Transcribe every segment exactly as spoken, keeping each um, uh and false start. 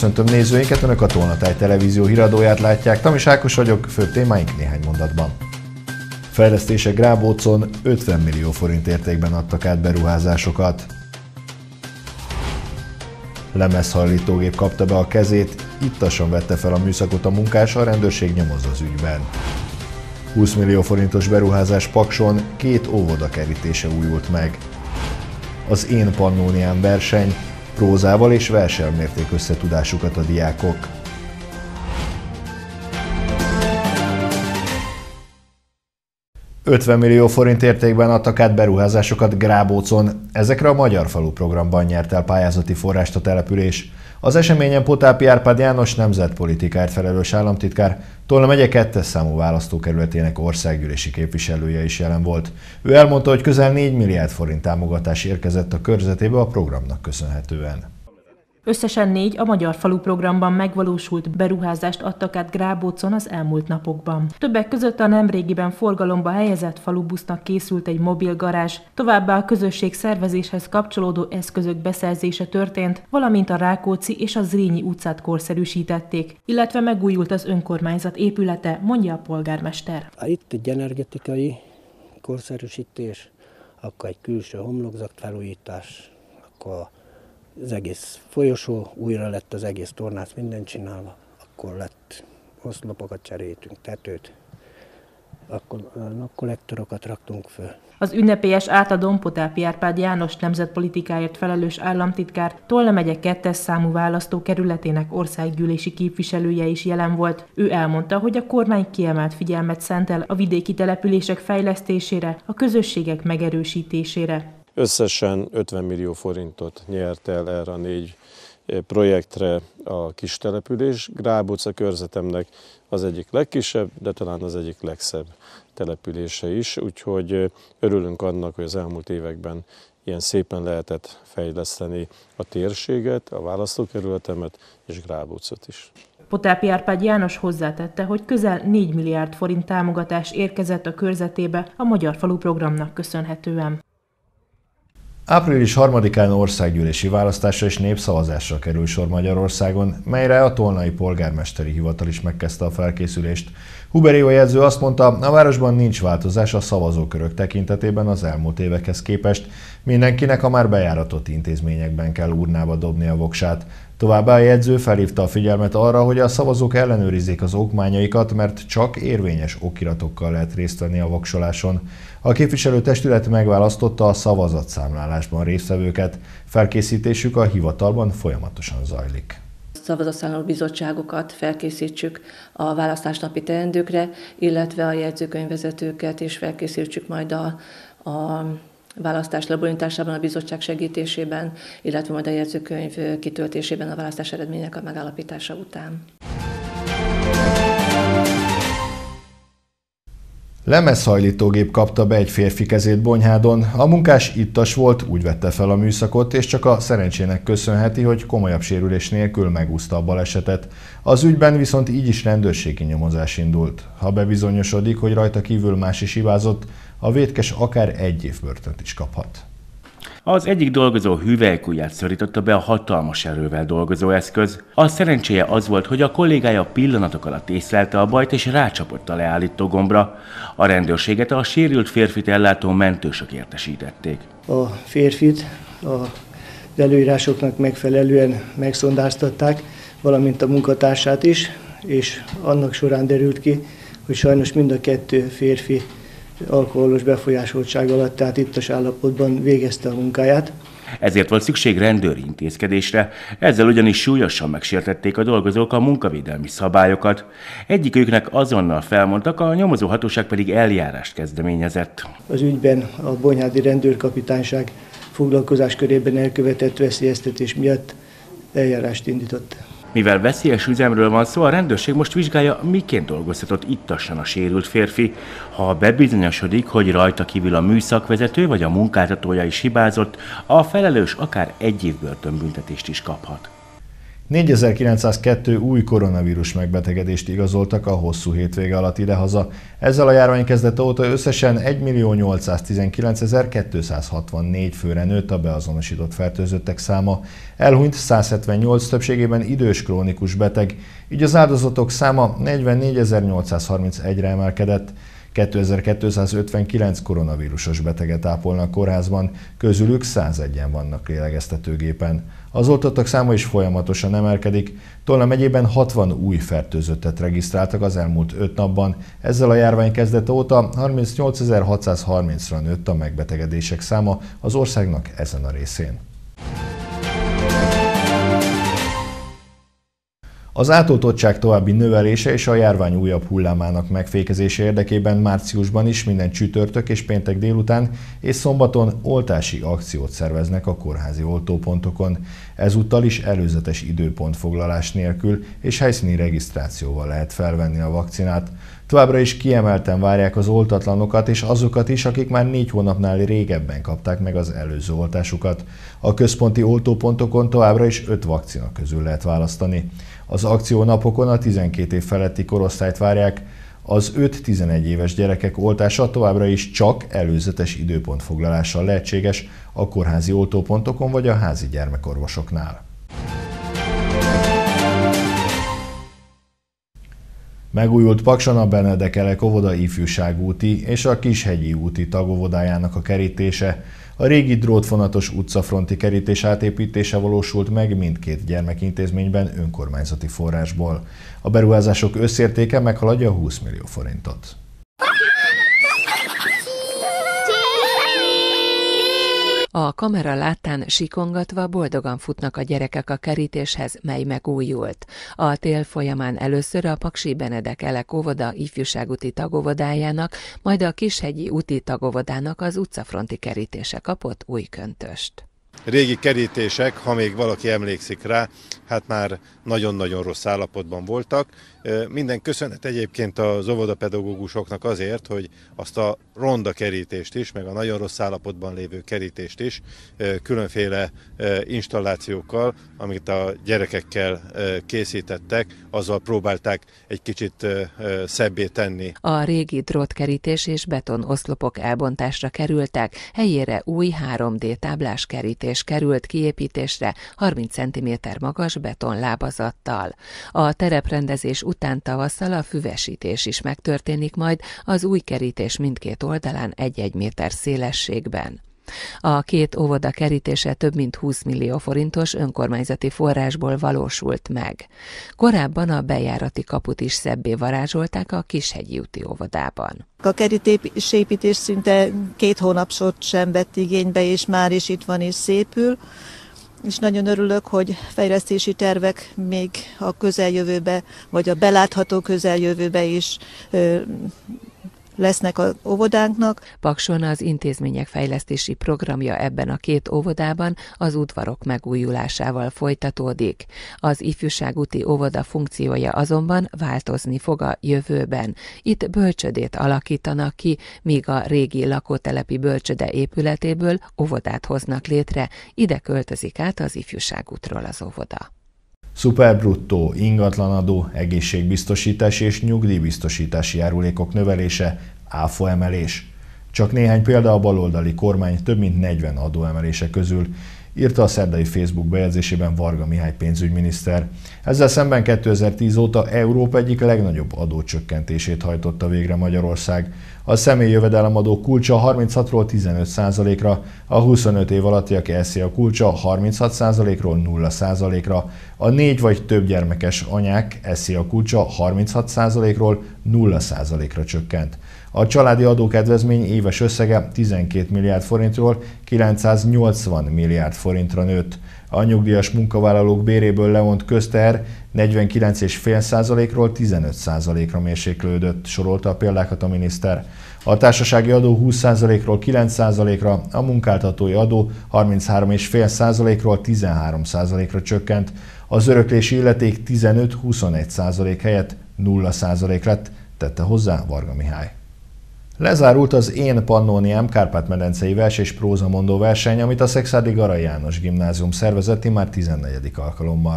Köszöntöm nézőinket, Önök a Tolnatáj televízió híradóját látják. Tamis Ákos vagyok, főbb témáink néhány mondatban. Fejlesztések Grábócon ötven millió forint értékben adtak át beruházásokat. Lemezhajlítógép kapta be a kezét, ittasan vette fel a műszakot a munkás, a rendőrség nyomoz az ügyben. húsz millió forintos beruházás Pakson, két óvoda kerítése újult meg. Az Én Pannóniám verseny, prózával és verssel mérték összetudásukat a diákok. ötven millió forint értékben adtak át beruházásokat Grábócon. Ezekre a Magyar Falu programban nyert el pályázati forrást a település. Az eseményen Potápi Árpád János nemzetpolitikáért felelős államtitkár, Tolna megye kettes számú választókerületének országgyűlési képviselője is jelen volt. Ő elmondta, hogy közel négy milliárd forint támogatás érkezett a körzetébe a programnak köszönhetően. Összesen négy a Magyar Falu programban megvalósult beruházást adtak át Grábócon az elmúlt napokban. Többek között a nemrégiben forgalomba helyezett falubusznak készült egy mobil garázs, továbbá a közösség szervezéshez kapcsolódó eszközök beszerzése történt, valamint a Rákóczi és a Zrínyi utcát korszerűsítették, illetve megújult az önkormányzat épülete, mondja a polgármester. Itt egy energetikai korszerűsítés, akkor egy külső homlokzat felújítás, akkor az egész folyosó, újra lett az egész tornác minden csinálva, akkor lett oszlopokat cseréltünk, tetőt, akkor napkollektorokat raktunk föl. Az ünnepélyes átadón Potápi Árpád János nemzetpolitikáért felelős államtitkár, Tolna megye kettes számú választókerületének országgyűlési képviselője is jelen volt. Ő elmondta, hogy a kormány kiemelt figyelmet szentel a vidéki települések fejlesztésére, a közösségek megerősítésére. Összesen ötven millió forintot nyert el erre a négy projektre a kis település. Grábóc a körzetemnek az egyik legkisebb, de talán az egyik legszebb települése is, úgyhogy örülünk annak, hogy az elmúlt években ilyen szépen lehetett fejleszteni a térséget, a választókerületemet és Grábócot is. Potápi Árpád János hozzátette, hogy közel négy milliárd forint támogatás érkezett a körzetébe a Magyar Falu programnak köszönhetően. Április harmadikán országgyűlési választásra és népszavazásra kerül sor Magyarországon, melyre a tolnai polgármesteri hivatal is megkezdte a felkészülést. Huberió jegyző azt mondta, a városban nincs változás a szavazókörök tekintetében az elmúlt évekhez képest, mindenkinek a már bejáratott intézményekben kell urnába dobni a voksát. Továbbá a jegyző felhívta a figyelmet arra, hogy a szavazók ellenőrizzék az okmányaikat, mert csak érvényes okiratokkal lehet részt venni a voksoláson. A képviselőtestület megválasztotta a szavazatszámlálásban résztvevőket, felkészítésük a hivatalban folyamatosan zajlik. Szavazatszámláló bizottságokat felkészítsük a választásnapi teendőkre, illetve a jegyzőkönyvvezetőket is felkészítsük majd a, a választás lebonyolításában, a bizottság segítésében, illetve majd a jegyzőkönyv kitöltésében a választás eredmények a megállapítása után. Lemezhajlítógép kapta be egy férfi kezét Bonyhádon. A munkás ittas volt, úgy vette fel a műszakot, és csak a szerencsének köszönheti, hogy komolyabb sérülés nélkül megúszta a balesetet. Az ügyben viszont így is rendőrségi nyomozás indult. Ha bebizonyosodik, hogy rajta kívül más is hibázott, a vétkes akár egy év börtönt is kaphat. Az egyik dolgozó hüvelykujját szorította be a hatalmas erővel dolgozó eszköz. A szerencséje az volt, hogy a kollégája pillanatok alatt észlelte a bajt és rácsapott a leállító gombra. A rendőrséget a sérült férfit ellátó mentősök értesítették. A férfit az előírásoknak megfelelően megszondáztatták, valamint a munkatársát is, és annak során derült ki, hogy sajnos mind a kettő férfi alkoholos befolyásoltság alatt, tehát ittas állapotban végezte a munkáját. Ezért volt szükség rendőri intézkedésre, ezzel ugyanis súlyosan megsértették a dolgozók a munkavédelmi szabályokat. Egyiküknek azonnal felmondtak, a nyomozó hatóság pedig eljárást kezdeményezett. Az ügyben a bonyhádi rendőrkapitányság foglalkozás körében elkövetett veszélyeztetés miatt eljárást indított. Mivel veszélyes üzemről van szó, a rendőrség most vizsgálja, miként dolgozhatott ittasan a sérült férfi. Ha bebizonyosodik, hogy rajta kívül a műszakvezető vagy a munkáltatója is hibázott, a felelős akár egy év börtönbüntetést is kaphat. négyezer-kilencszázkettő új koronavírus megbetegedést igazoltak a hosszú hétvége alatt idehaza. Ezzel a járvány kezdete óta összesen egymillió-nyolcszáztizenkilencezer-kétszázhatvannégy főre nőtt a beazonosított fertőzöttek száma. Elhunyt száz hetvennyolc, többségében idős krónikus beteg, így az áldozatok száma negyvennégyezer-nyolcszázharmincegyre emelkedett. kétezer-kétszázötvenkilenc koronavírusos beteget ápolnak kórházban, közülük százegyen vannak lélegeztetőgépen. Az oltottak száma is folyamatosan emelkedik. Tolna megyében hatvan új fertőzöttet regisztráltak az elmúlt öt napban. Ezzel a járvány kezdete óta harmincnyolcezer-hatszázharmincra nőtt a megbetegedések száma az országnak ezen a részén. Az átoltottság további növelése és a járvány újabb hullámának megfékezése érdekében márciusban is minden csütörtök és péntek délután és szombaton oltási akciót szerveznek a kórházi oltópontokon. Ezúttal is előzetes időpontfoglalás nélkül és helyszíni regisztrációval lehet felvenni a vakcinát. Továbbra is kiemelten várják az oltatlanokat és azokat is, akik már négy hónapnál régebben kapták meg az előző oltásukat. A központi oltópontokon továbbra is öt vakcina közül lehet választani. Az akciónapokon a tizenkét év feletti korosztályt várják, az öt-tizenegy éves gyerekek oltása továbbra is csak előzetes időpontfoglalással lehetséges a kórházi oltópontokon vagy a házi gyermekorvosoknál. Megújult Pakson a Benedek Elek óvoda ifjúságúti és a Kishegyi úti tagóvodájának a kerítése. A régi drótfonatos utcafronti kerítés átépítése valósult meg mindkét gyermekintézményben önkormányzati forrásból. A beruházások összértéke meghaladja húsz millió forintot. A kamera láttán sikongatva boldogan futnak a gyerekek a kerítéshez, mely megújult. A tél folyamán először a Paksi Benedek Elek óvoda ifjúságúti tagóvodájának, majd a Kishegyi úti tagóvodának az utcafronti kerítése kapott új köntöst. Régi kerítések, ha még valaki emlékszik rá, hát már nagyon-nagyon rossz állapotban voltak. Minden köszönet egyébként az óvodapedagógusoknak azért, hogy azt a ronda kerítést is, meg a nagyon rossz állapotban lévő kerítést is különféle installációkkal, amit a gyerekekkel készítettek, azzal próbálták egy kicsit szebbé tenni. A régi drótkerítés és betonoszlopok elbontásra kerültek, helyére új három dé táblás kerítés került kiépítésre harminc centiméter magas betonlábazattal. A tereprendezés után tavasszal a füvesítés is megtörténik majd az új kerítés mindkét oldalán egy-egy méter szélességben. A két óvoda kerítése több mint húsz millió forintos önkormányzati forrásból valósult meg. Korábban a bejárati kaput is szebbé varázsolták a Kishegyi úti óvodában. A kerítésépítés szinte két hónapot sem vett igénybe, és már is itt van és szépül. És nagyon örülök, hogy fejlesztési tervek még a közeljövőbe, vagy a belátható közeljövőbe is ö, lesznek az óvodánknak. Pakson az intézmények fejlesztési programja ebben a két óvodában az udvarok megújulásával folytatódik. Az ifjúságúti óvoda funkciója azonban változni fog a jövőben. Itt bölcsödét alakítanak ki, míg a régi lakótelepi bölcsöde épületéből óvodát hoznak létre, ide költözik át az ifjúságútról az óvoda. Szuperbruttó, ingatlanadó, egészségbiztosítási és nyugdíjbiztosítási járulékok növelése, áfa emelés. Csak néhány példa a baloldali kormány több mint negyven adóemelése közül, írta a szerdai Facebook bejegyzésében Varga Mihály pénzügyminiszter. Ezzel szemben kétezer-tíz óta Európa egyik legnagyobb adócsökkentését hajtotta végre Magyarország. A személyi jövedelemadó kulcsa harminchatról tizenöt százalékra, a huszonöt év alattiak é es zé á kulcsa harminchat százalékról nulla százalékra, a négy vagy több gyermekes anyák é es zé á kulcsa harminchat százalékról nulla százalékra csökkent. A családi adókedvezmény éves összege tizenkét milliárd forintról kilencszáznyolcvan milliárd forintra nőtt. A nyugdíjas munkavállalók béréből levont közteher negyvenkilenc egész öt százalékról tizenöt százalékra mérséklődött, sorolta a példákat a miniszter. A társasági adó húsz százalékról kilenc százalékra, a munkáltatói adó harminchárom egész öt százalékról tizenhárom százalékra csökkent, az öröklési illeték tizenöt-huszonegy százalék helyett nulla százalék lett, tette hozzá Varga Mihály. Lezárult az Én Pannóniám Kárpát-medencei vers és prózamondó verseny, amit a Szekszárdi Garai János Gimnázium szervezett immár tizennegyedik alkalommal.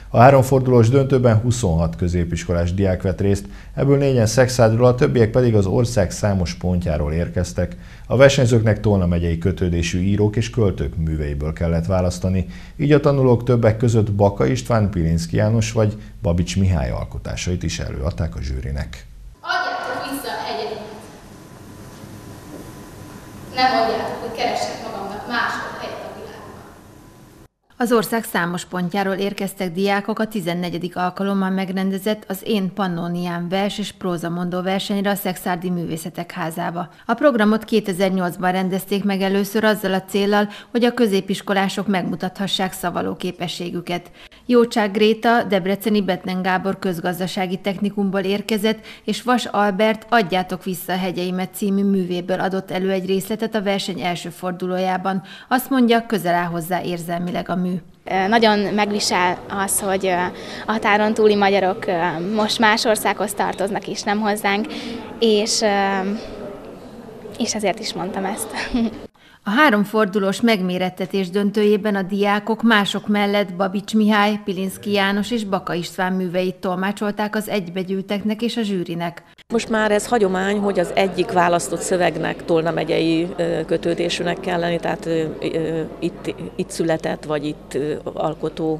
A háromfordulós döntőben huszonhat középiskolás diák vett részt, ebből négyen Szekszádról, a többiek pedig az ország számos pontjáról érkeztek. A versenyzőknek Tolna megyei kötődésű írók és költők műveiből kellett választani, így a tanulók többek között Baka István, Pilinszky János vagy Babics Mihály alkotásait is előadták a zsűrinek. Adjátok vissza a hegyeimet! Nem adjátok, hogy keressek magamnak máshol helyet a világban. Az ország számos pontjáról érkeztek diákok a tizennegyedik alkalommal megrendezett az Én Pannóniám vers és prózamondó versenyre a Szekszárdi Művészetek Házába. A programot kétezer-nyolcban rendezték meg először azzal a céllal, hogy a középiskolások megmutathassák szavaló képességüket. Jócsák Gréta debreceni Betlen Gábor közgazdasági technikumból érkezett, és Vas Albert Adjátok vissza a hegyeimet című művéből adott elő egy részletet a verseny első fordulójában. Azt mondja, közel áll hozzá érzelmileg a mű. Nagyon megvisel az, hogy a határon túli magyarok most más országhoz tartoznak és nem hozzánk, és, és ezért is mondtam ezt. A háromfordulós megmérettetés döntőjében a diákok mások mellett Babics Mihály, Pilinszky János és Baka István műveit tolmácsolták az egybegyűlteknek és a zsűrinek. Most már ez hagyomány, hogy az egyik választott szövegnek Tolna megyei kötődésűnek kell lenni, tehát itt, itt született, vagy itt alkotó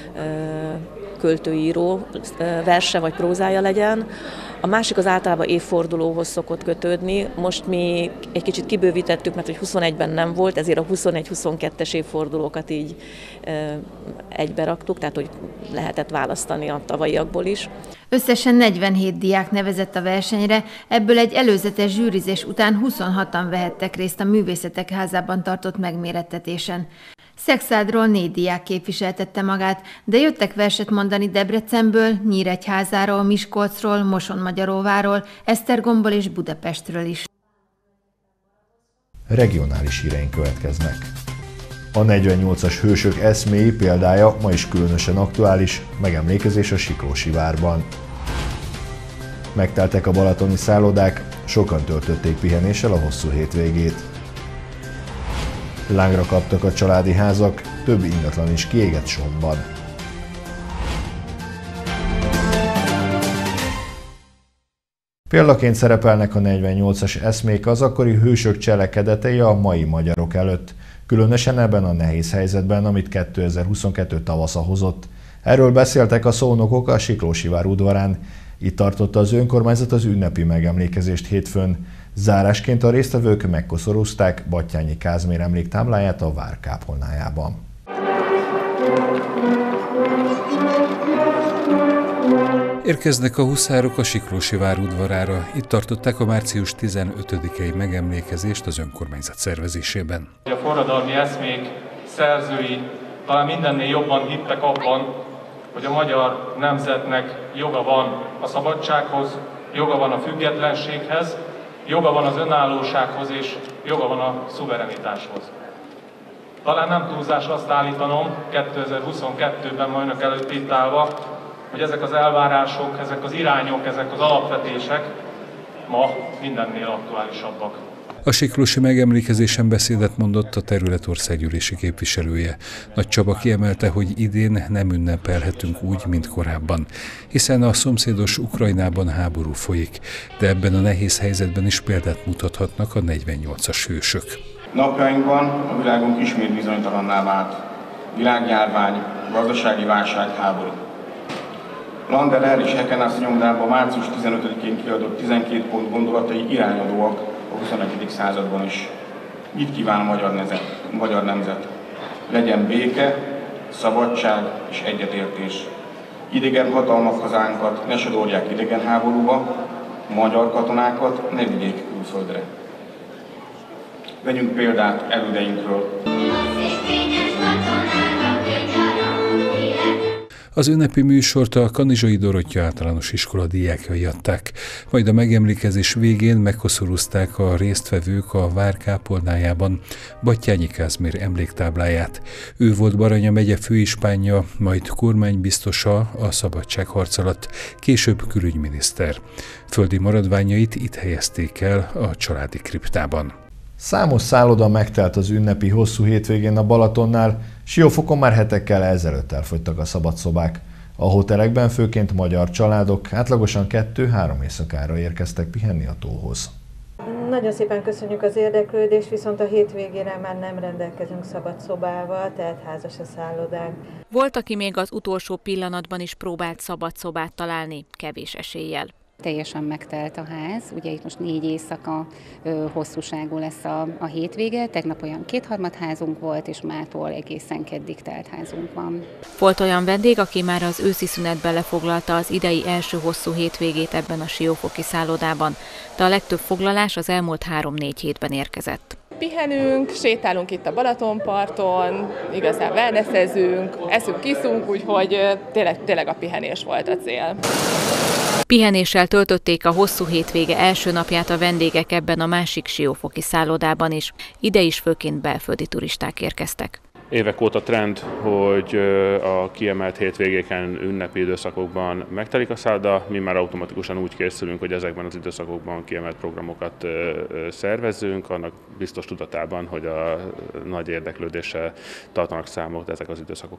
költőíró verse vagy prózája legyen. A másik az általában évfordulóhoz szokott kötődni. Most mi egy kicsit kibővítettük, mert hogy huszonegyben nem volt, ezért a huszonegy-huszonkettes évfordulókat így egybe raktuk, tehát hogy lehetett választani a tavalyiakból is. Összesen negyvenhét diák nevezett a versenyre, ebből egy előzetes zsűrizés után huszonhatan vehettek részt a Művészetek Házában tartott megmérettetésen. Szekszádról négy diák képviseltette magát, de jöttek verset mondani Debrecenből, Nyíregyházáról, Miskolcról, Mosonmagyaróváról, Esztergomból és Budapestről is. Regionális híreink következnek. A negyvennyolcas hősök eszméi példája ma is különösen aktuális, megemlékezés a Siklósi várban. Megteltek a balatoni szállodák, sokan töltötték pihenéssel a hosszú hétvégét. Lángra kaptak a családi házak, több ingatlan is kiégett Somban. Példaként szerepelnek a negyvennyolcas eszmék az akkori hősök cselekedetei a mai magyarok előtt, különösen ebben a nehéz helyzetben, amit kétezer-huszonkettő tavasza hozott. Erről beszéltek a szónokok a Siklósi vár udvarán. Itt tartotta az önkormányzat az ünnepi megemlékezést hétfőn. Zárásként a résztvevők megkoszorúzták Batthyány Kázmér emléktábláját a vár kápolnájában. Érkeznek a huszárok a Siklósi vár udvarára. Itt tartották a március tizenötödikei megemlékezést az önkormányzat szervezésében. A forradalmi eszmék szerzői talán mindennél jobban hittek abban, hogy a magyar nemzetnek joga van a szabadsághoz, joga van a függetlenséghez, joga van az önállósághoz és joga van a szuverenitáshoz. Talán nem túlzás azt állítanom, kétezer-huszonkettőben ma önök előtt itt állva, hogy ezek az elvárások, ezek az irányok, ezek az alapvetések ma mindennél aktuálisabbak. A siklósi megemlékezésen beszédet mondott a terület országgyűlési képviselője. Nagy Csaba kiemelte, hogy idén nem ünnepelhetünk úgy, mint korábban, hiszen a szomszédos Ukrajnában háború folyik, de ebben a nehéz helyzetben is példát mutathatnak a negyvennyolcas hősök. Napjainkban a világunk ismét bizonytalanná vált. Világjárvány, gazdasági válság, háború. Landerer és Hekenász nyomdában március tizenötödikén kiadott tizenkét pont gondolatai irányadóak a huszonegyedik században is. Mit kíván a magyar, nezet, magyar nemzet? Legyen béke, szabadság és egyetértés. Idegen hatalmak hazánkat ne sodorják idegen háborúba, magyar katonákat ne vigyék külföldre. Vegyünk példát elődeinkről. Az ünnepi műsort a Kanizsai Dorottya Általános Iskola diákjai adták, majd a megemlékezés végén megkoszorúzták a résztvevők a vár kápolnájában Batthyány Kázmér emléktábláját. Ő volt Baranya megye főispánja, majd kormánybiztosa a szabadságharc alatt, később külügyminiszter. Földi maradványait itt helyezték el a családi kriptában. Számos szálloda megtelt az ünnepi hosszú hétvégén a Balatonnál, Siófokon már hetekkel ezelőtt elfogytak a szabadszobák. A hotelekben főként magyar családok átlagosan kettő-három éjszakára érkeztek pihenni a tóhoz. Nagyon szépen köszönjük az érdeklődést, viszont a hétvégére már nem rendelkezünk szabad szobával, tehát házas a szállodánk. Volt, aki még az utolsó pillanatban is próbált szabad szobát találni, kevés eséllyel. Teljesen megtelt a ház, ugye itt most négy éjszaka ö, hosszúságú lesz a, a hétvége, tegnap olyan kétharmad házunk volt, és mától egészen keddig telt házunk van. Volt olyan vendég, aki már az őszi szünetben lefoglalta az idei első hosszú hétvégét ebben a siófoki szállodában, de a legtöbb foglalás az elmúlt három-négy hétben érkezett. Pihenünk, sétálunk itt a Balatonparton, igazán wellnessezünk, eszünk, kiszunk, úgyhogy tényleg, tényleg a pihenés volt a cél. Pihenéssel töltötték a hosszú hétvége első napját a vendégek ebben a másik siófoki szállodában is. Ide is főként belföldi turisták érkeztek. Évek óta trend, hogy a kiemelt hétvégéken, ünnepi időszakokban megtelik a szálloda, mi már automatikusan úgy készülünk, hogy ezekben az időszakokban kiemelt programokat szervezzünk, annak biztos tudatában, hogy a nagy érdeklődéssel tartanak számot ezek az időszakok.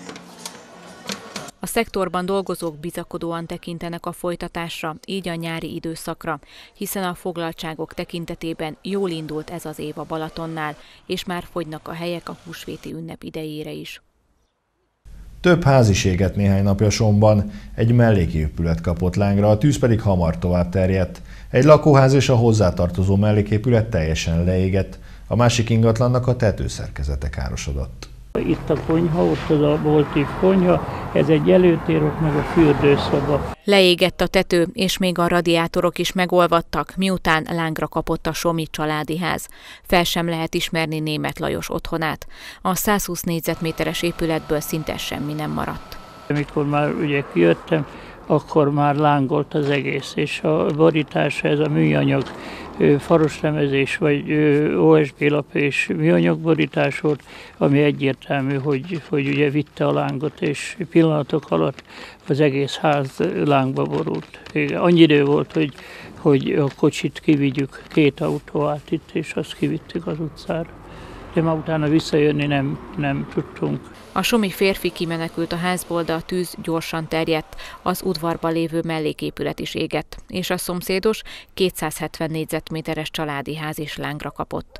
A szektorban dolgozók bizakodóan tekintenek a folytatásra, így a nyári időszakra, hiszen a foglaltságok tekintetében jól indult ez az év a Balatonnál, és már fogynak a helyek a húsvéti ünnep idejére is. Több háziséget néhány napja Somban, egy melléképület kapott lángra, a tűz pedig hamar tovább terjedt. Egy lakóház és a hozzátartozó melléképület teljesen leégett, a másik ingatlannak a tetőszerkezete károsodott. Itt a konyha, ott az a boltív konyha, ez egy előtér, ott meg a fürdőszoba. Leégett a tető, és még a radiátorok is megolvadtak, miután lángra kapott a somi családi ház. Fel sem lehet ismerni Németh Lajos otthonát. A százhúsz négyzetméteres épületből szinte semmi nem maradt. Amikor már ugye kijöttem, akkor már lángolt az egész, és a borítása, ez a műanyag faroslemezés, vagy o es bé lap és műanyag borítás volt, ami egyértelmű, hogy, hogy ugye vitte a lángot, és pillanatok alatt az egész ház lángba borult. Annyi idő volt, hogy, hogy a kocsit kivigyük, két autó állt itt, és azt kivittük az utcára. De már utána visszajönni nem, nem tudtunk. A somi férfi kimenekült a házból, de a tűz gyorsan terjedt, az udvarban lévő melléképület is égett, és a szomszédos kétszázhetven négyzetméteres családi ház is lángra kapott.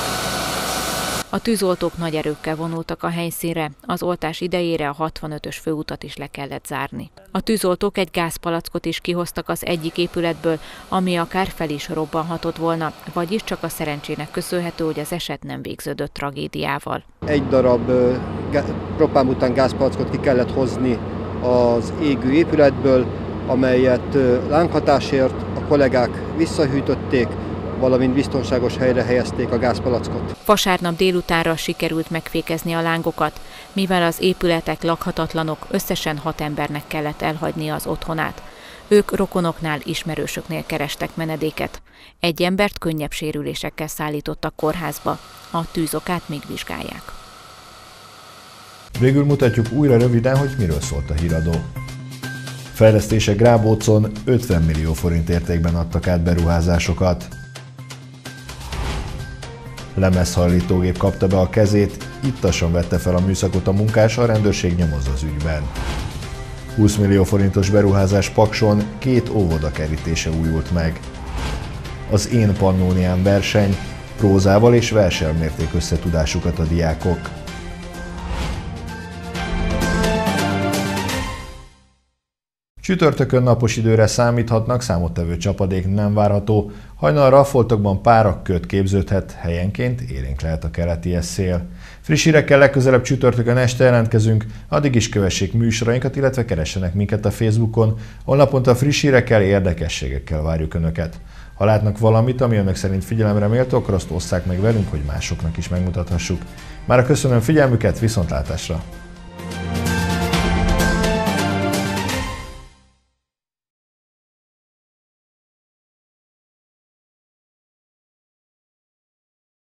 A tűzoltók nagy erőkkel vonultak a helyszínre, az oltás idejére a hatvanötös főutat is le kellett zárni. A tűzoltók egy gázpalackot is kihoztak az egyik épületből, ami akár fel is robbanhatott volna, vagyis csak a szerencsének köszönhető, hogy az eset nem végződött tragédiával. Egy darab propánbután gázpalackot ki kellett hozni az égő épületből, amelyet lánghatásért a kollégák visszahűtötték, valamint biztonságos helyre helyezték a gázpalackot. Vasárnap délutánra sikerült megfékezni a lángokat, mivel az épületek lakhatatlanok, összesen hat embernek kellett elhagynia az otthonát. Ők rokonoknál, ismerősöknél kerestek menedéket. Egy embert könnyebb sérülésekkel szállítottak kórházba, a tűzokát még vizsgálják. Végül mutatjuk újra röviden, hogy miről szólt a híradó. Fejlesztések Grábócon ötven millió forint értékben adtak át beruházásokat. Lemezhajlítógép kapta be a kezét, ittasan vette fel a műszakot a munkás, a rendőrség nyomoz az ügyben. húsz millió forintos beruházás Pakson, két óvoda kerítése újult meg. Az Én Pannóniám verseny, prózával és verssel mérték összetudásukat a diákok. Csütörtökön napos időre számíthatnak, számottevő csapadék nem várható, hajnalra a foltokban párak, köd képződhet, helyenként élénk lehet a keleti szél. Friss hírekkel legközelebb csütörtökön este jelentkezünk, addig is kövessék műsorainkat, illetve keressenek minket a Facebookon, ahol naponta friss hírekkel, érdekességekkel várjuk Önöket. Ha látnak valamit, ami Önök szerint figyelemre méltó, akkor azt osszák meg velünk, hogy másoknak is megmutathassuk. Mára köszönöm figyelmüket, viszontlátásra!